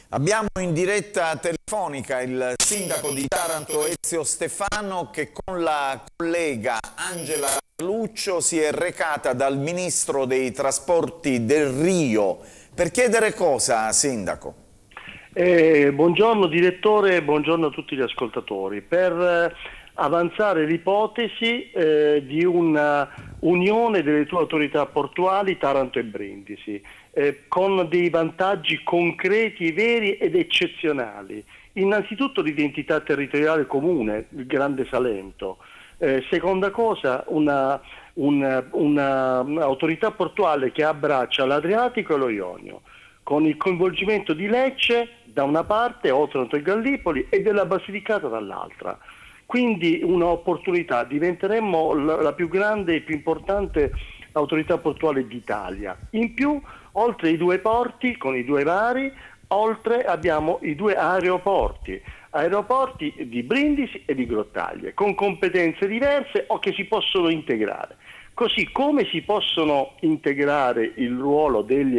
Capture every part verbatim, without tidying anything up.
Abbiamo in diretta telefonica il sindaco di Taranto Ezio Stefano che con la collega Angela Luccio si è recata dal ministro dei trasporti Delrio per chiedere cosa, sindaco? Eh, buongiorno direttore, buongiorno a tutti gli ascoltatori. Per eh, avanzare l'ipotesi eh, di una unione delle due autorità portuali Taranto e Brindisi, eh, con dei vantaggi concreti, veri ed eccezionali. Innanzitutto l'identità territoriale comune, il Grande Salento. Eh, seconda cosa, una, una, una, un'autorità portuale che abbraccia l'Adriatico e lo Ionio, con il coinvolgimento di Lecce da una parte, Otranto e Gallipoli, e della Basilicata dall'altra. Quindi un'opportunità, diventeremmo la, la più grande e più importante autorità portuale d'Italia. In più, oltre i due porti, con i due vari, oltre abbiamo i due aeroporti, aeroporti di Brindisi e di Grottaglie, con competenze diverse o che si possono integrare. Così come si possono integrare il ruolo degli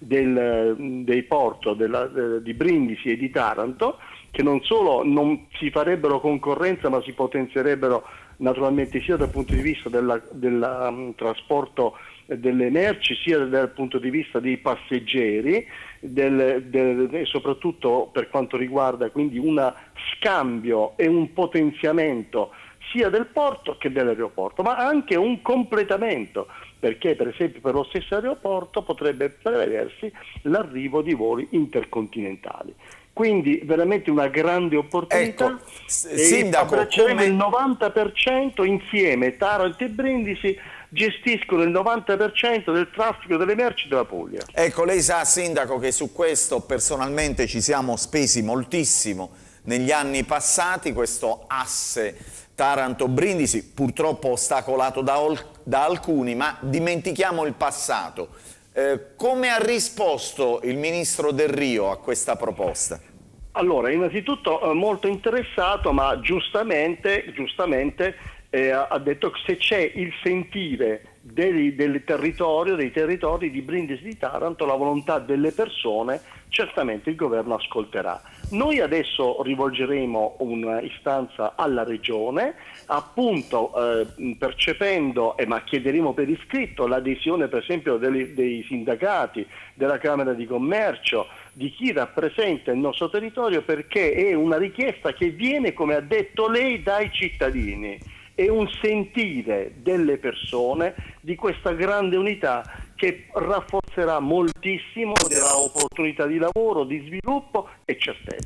Del, dei porti della, di Brindisi e di Taranto, che non solo non si farebbero concorrenza ma si potenzierebbero naturalmente sia dal punto di vista del um, trasporto delle merci sia dal punto di vista dei passeggeri del, del, e soprattutto per quanto riguarda quindi un scambio e un potenziamento sia del porto che dell'aeroporto, ma anche un completamento, perché per esempio per lo stesso aeroporto potrebbe prevedersi l'arrivo di voli intercontinentali. Quindi veramente una grande opportunità. Ecco, sindaco, abbracceremo come... il novanta per cento insieme. Taranto e Brindisi gestiscono il novanta per cento del traffico delle merci della Puglia. Ecco, lei sa, sindaco, che su questo personalmente ci siamo spesi moltissimo negli anni passati, questo asse Taranto-Brindisi, purtroppo ostacolato da, da alcuni, ma dimentichiamo il passato. Eh, come ha risposto il ministro Delrio a questa proposta? Allora, innanzitutto eh, molto interessato, ma giustamente, giustamente eh, ha detto che se c'è il sentire del, del territorio, dei territori di Brindisi e di Taranto, la volontà delle persone, certamente il governo ascolterà. Noi adesso rivolgeremo un'istanza alla Regione, appunto eh, percependo, eh, ma chiederemo per iscritto l'adesione per esempio dei, dei sindacati, della Camera di Commercio, di chi rappresenta il nostro territorio, perché è una richiesta che viene, come ha detto lei, dai cittadini. È un sentire delle persone di questa grande unità che rafforzerà moltissimo, darà opportunità di lavoro, di sviluppo e certezza.